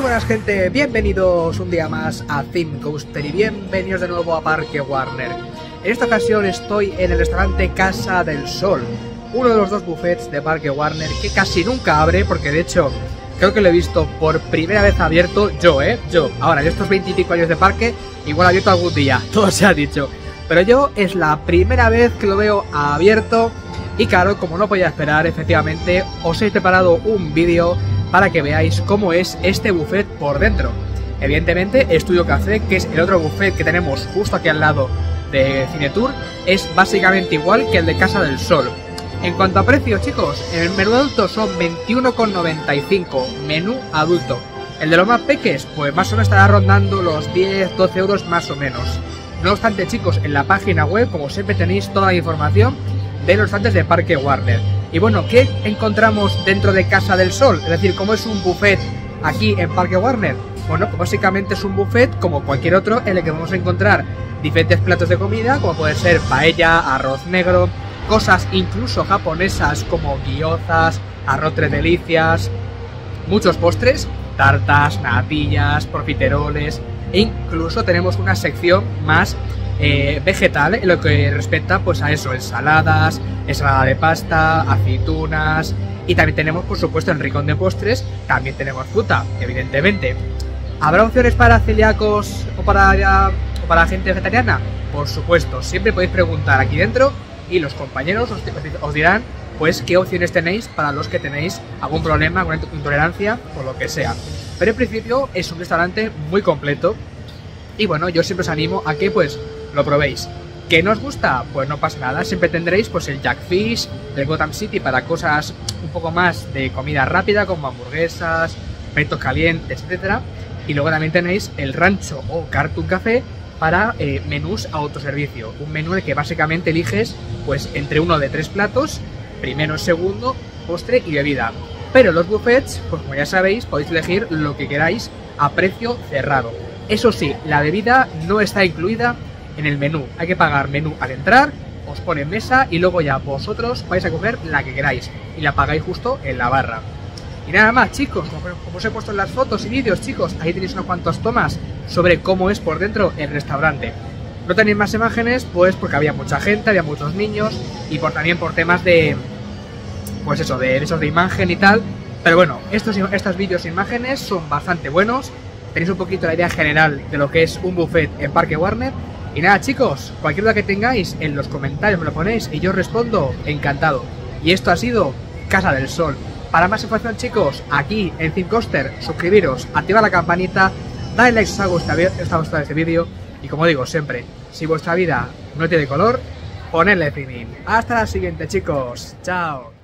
buenas gente, bienvenidos un día más a Theme Coaster y bienvenidos de nuevo a Parque Warner. En esta ocasión estoy en el restaurante Casa del Sol, uno de los dos buffets de Parque Warner que casi nunca abre, porque de hecho creo que lo he visto por primera vez abierto yo. Ahora, en estos 20 y pico años de parque, igual abierto algún día, todo se ha dicho. Pero yo es la primera vez que lo veo abierto y claro, como no podía esperar, efectivamente os he preparado un vídeo para que veáis cómo es este buffet por dentro. Evidentemente, Estudio Café, que es el otro buffet que tenemos justo aquí al lado de Cinetour, es básicamente igual que el de Casa del Sol. En cuanto a precio, chicos, el menú adulto son 21,95, menú adulto. El de los más peques, pues más o menos estará rondando los 10-12 euros más o menos. No obstante, chicos, en la página web, como siempre, tenéis toda la información de los restaurantes de Parque Warner. Y bueno, ¿qué encontramos dentro de Casa del Sol? Es decir, ¿cómo es un buffet aquí en Parque Warner? Bueno, pues básicamente es un buffet como cualquier otro en el que vamos a encontrar diferentes platos de comida, como puede ser paella, arroz negro, cosas incluso japonesas como gyozas, arroz tres delicias, muchos postres, tartas, natillas, profiteroles, e incluso tenemos una sección más vegetal en lo que respecta pues a eso, ensaladas, ensalada de pasta, aceitunas, y también tenemos por supuesto el rincón de postres, también tenemos fruta, evidentemente. ¿Habrá opciones para celíacos o para gente vegetariana? Por supuesto, siempre podéis preguntar aquí dentro y los compañeros os dirán pues qué opciones tenéis para los que tenéis algún problema, alguna intolerancia o lo que sea. Pero en principio es un restaurante muy completo y bueno, yo siempre os animo a que pues lo probéis. ¿Qué no os gusta? Pues no pasa nada, siempre tendréis pues el Jackfish, el Gotham City para cosas un poco más de comida rápida como hamburguesas, perritos calientes, etcétera. Y luego también tenéis el Rancho o Cartoon Café para menús a autoservicio, un menú en el que básicamente eliges pues entre uno de 3 platos, primero, segundo, postre y bebida. Pero los buffets, pues como ya sabéis, podéis elegir lo que queráis a precio cerrado. Eso sí, la bebida no está incluida en el menú, hay que pagar menú al entrar, os ponen mesa y luego ya vosotros vais a coger la que queráis y la pagáis justo en la barra. Y nada más, chicos, como os he puesto en las fotos y vídeos, chicos, ahí tenéis unas cuantas tomas sobre cómo es por dentro el restaurante. No tenéis más imágenes, pues porque había mucha gente, había muchos niños y también por temas de, pues eso, de derechos de imagen y tal. Pero bueno, estos vídeos e imágenes son bastante buenos, tenéis un poquito la idea general de lo que es un buffet en Parque Warner. Y nada, chicos, cualquier duda que tengáis en los comentarios me lo ponéis y yo respondo encantado. Y esto ha sido Casa del Sol. Para más información, chicos, aquí en Theme Coaster, suscribiros, activad la campanita, dadle like si os ha gustado este vídeo y como digo siempre, si vuestra vida no tiene color, ponedle theming. Hasta la siguiente, chicos. Chao.